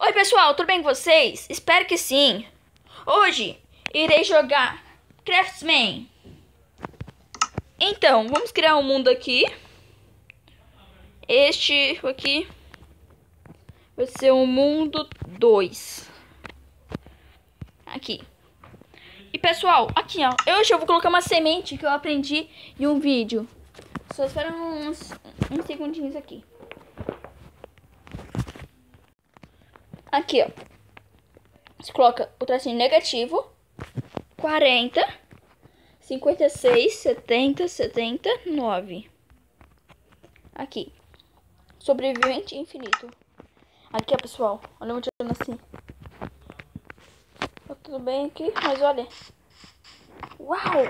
Oi pessoal, tudo bem com vocês? Espero que sim. Hoje irei jogar Craftsman. Então, vamos criar um mundo aqui. Este aqui vai ser o mundo 2. Aqui. E pessoal, aqui ó, hoje eu vou colocar uma semente que eu aprendi em um vídeo. Só espera uns segundinhos aqui. Aqui ó, você coloca o tracinho negativo, 40, 56, 70, 79. Aqui, sobrevivente infinito. Aqui ó pessoal, olha onde eu nasci. Tá tudo bem aqui, mas olha. Uau!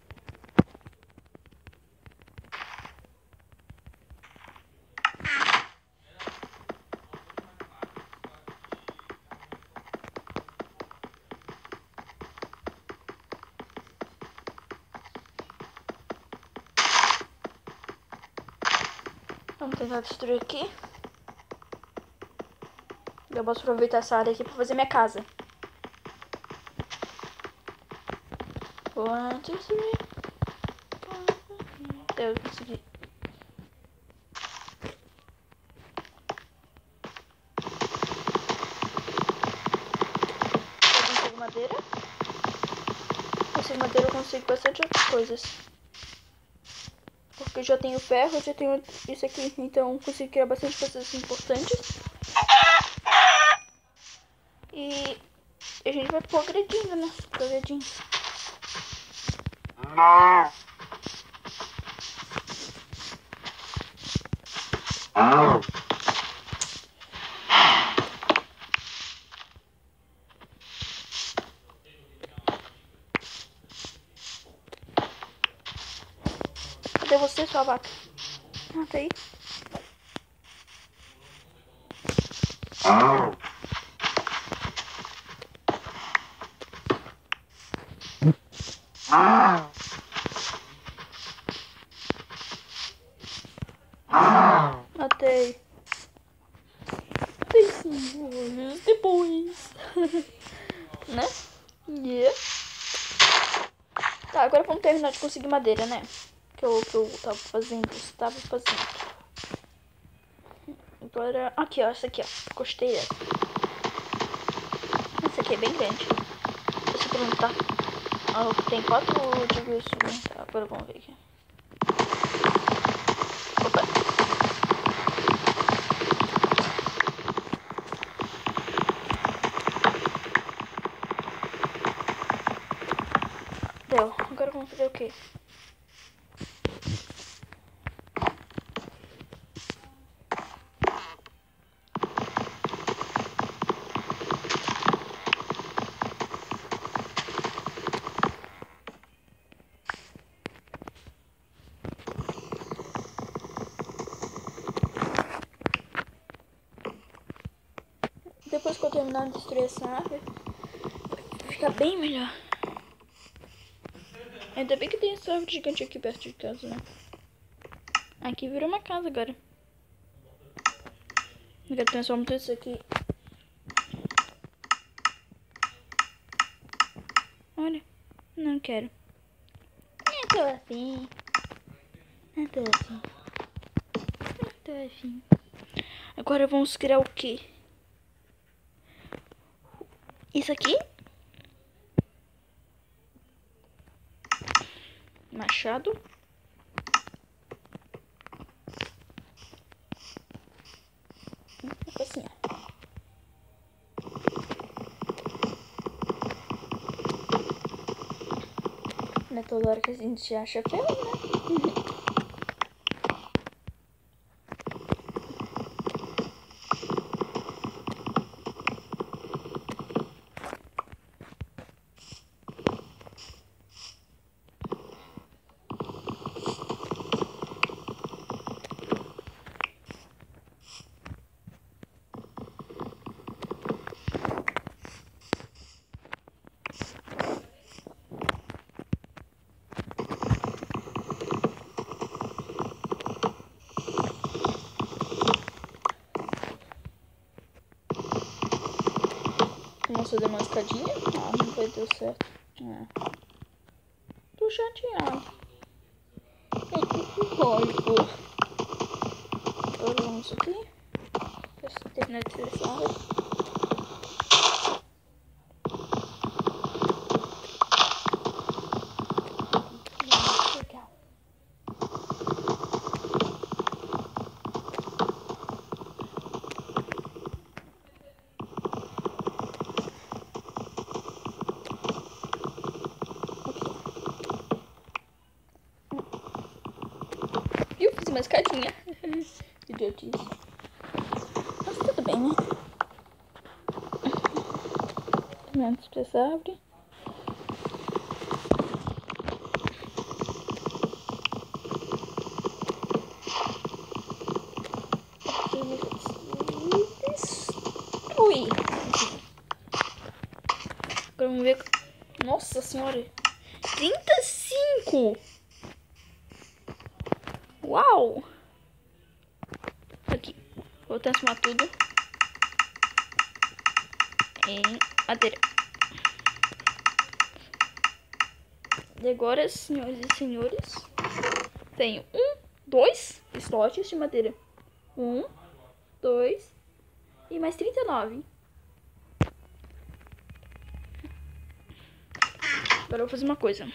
Vamos tentar destruir aqui. Eu posso aproveitar essa área aqui pra fazer minha casa. 1, 2, 3. Eu consegui. Eu consigo madeira. Consigo madeira, eu consigo bastante outras coisas. Porque eu já tenho ferro, eu já tenho isso aqui. Então consigo criar bastante coisas importantes. E a gente vai progredindo, né? Progredindo. Cadê você, sua vaca? Ah, tá aí. Matei. 5 anos depois. Né? Yeah. Tá, agora vamos terminar de conseguir madeira, né? Que eu tava fazendo. Agora, aqui ó, essa aqui ó, costeira. Essa aqui é bem grande. Deixa eu perguntar. Ah, tem 4 de isso, né? Tá, agora vamos ver aqui. Opa. Deu, agora vamos fazer o quê? Depois que eu terminar de destruir essa árvore, vai ficar bem melhor. Ainda bem que tem essa árvore gigante aqui perto de casa, né? Aqui virou uma casa agora. Agora transformo tudo isso aqui. Olha, não quero. Não tô afim. Não tô afim. Não tô afim. Agora vamos criar o quê? Isso aqui? Machado. Assim, ó. Não é toda hora que a gente acha ferro, né? Vamos fazer uma escadinha? Ah, não vai dar certo. Tô chateado. Lógico. Agora vamos aqui. Deixa eu terminar de selecionar. Legal. Eu fiz uma escadinha. Idiotice. Mas tudo bem, né? Antes dessa árvore. Destruir. Agora vamos ver. Nossa senhora. 35! Uau! Aqui. Vou transformar tudo em madeira. E agora, senhoras e senhores, tenho 2 slots de madeira. 2 e mais 39. Agora eu vou fazer uma coisa.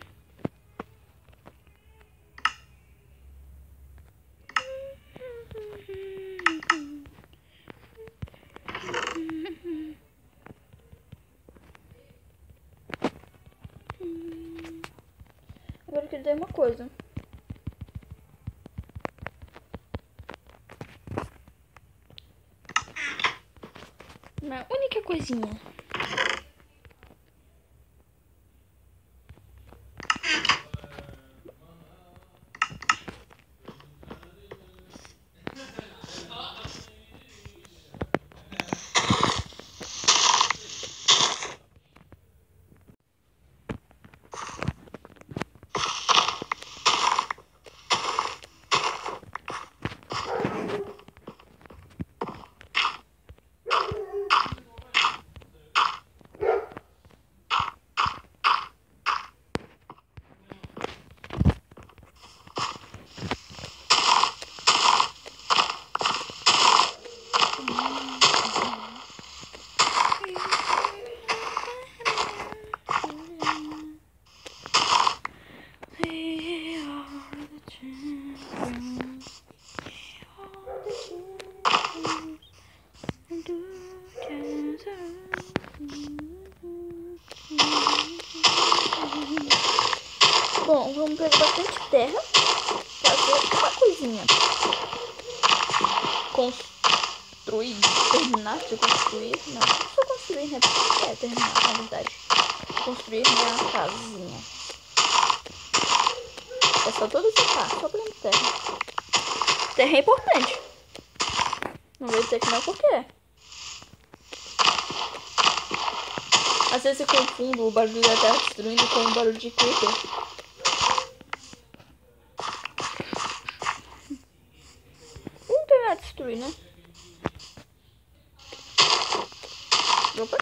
Agora eu quero dar uma coisa. Uma única coisinha. Bom, vamos pegar bastante terra. Fazer uma coisinha. Construir. Terminar de construir. Não, só construir, né? Terminar, na verdade. Construir minha casinha. É só todo esse passo, só plano de terra. Terra é importante. Não vou dizer que não, por quê? Às vezes eu confundo o barulho da terra destruindo com o barulho de creeper. Não tem nada a destruir, né? Opa.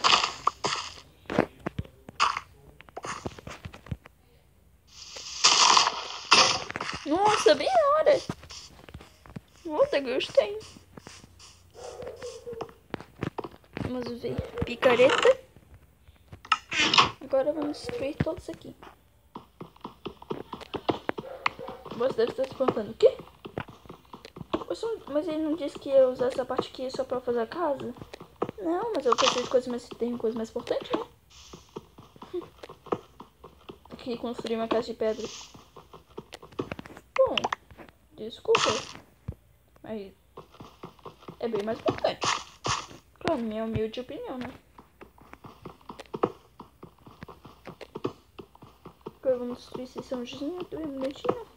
Nossa, bem na hora. Nossa, gostei. Vamos ver. Picareta. Agora vamos destruir todos aqui. Você deve estar se perguntando o quê? Mas ele não disse que ia usar essa parte aqui só pra fazer a casa? Não, mas eu preciso de coisas mais... Tem coisa mais importante, né? Aqui, construir uma casa de pedra. Bom, desculpa. Mas é bem mais importante. Claro, minha humilde opinião, né? Agora vamos destruir esse sãozinho, bem bonitinho.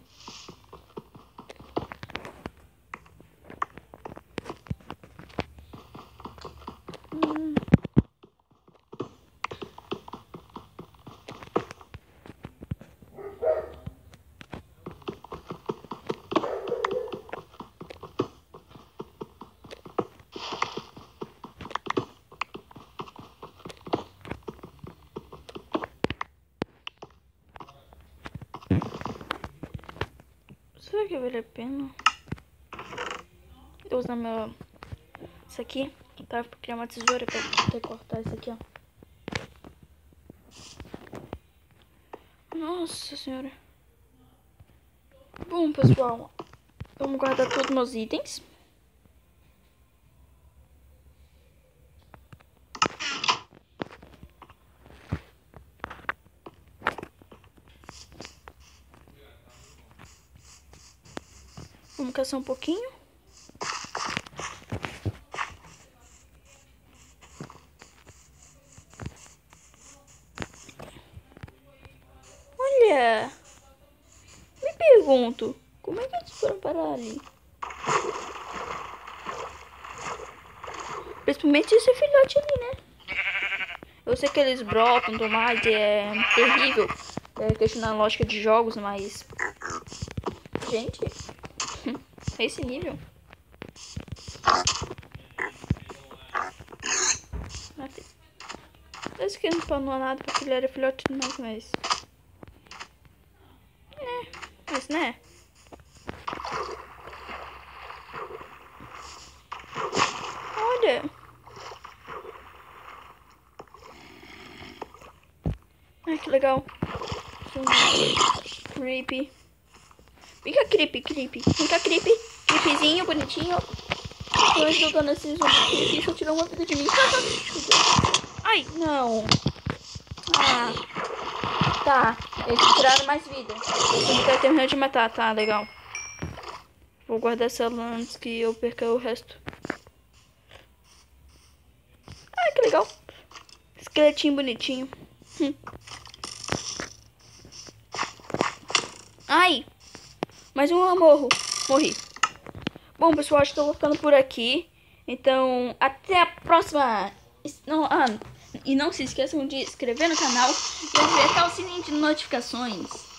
Será que vale a pena? Eu usar meu... Isso aqui, pra criar uma tesoura pra poder cortar isso aqui, ó. Nossa senhora. Bom, pessoal, vamos guardar todos os meus itens. Vamos caçar um pouquinho. Olha, me pergunto, como é que eles foram parar ali? Principalmente esse filhote ali, né? Eu sei que eles brotam e tudo mais, e é terrível questionar a lógica de jogos, mas... Gente, é esse nível. Esse aqui não spanou nada porque ele era filhote demais, mas... Mas né? Olha. Ai, que legal. Creepy. Vem cá, creepy. Vem cá, creepyzinho, bonitinho. Tô jogando esses zumbis. Deixa eu tirar uma vida de mim. Ai, não. Ah. Tá. Eles tiraram mais vida. Ele tá terminando de matar. Tá, legal. Vou guardar essa lã antes que eu perca o resto. Ai, que legal. Esqueletinho bonitinho. Ai. Mais um morri. Bom, pessoal, acho que eu tô ficando por aqui. Então, até a próxima. E não se esqueçam de se inscrever no canal e apertar o sininho de notificações.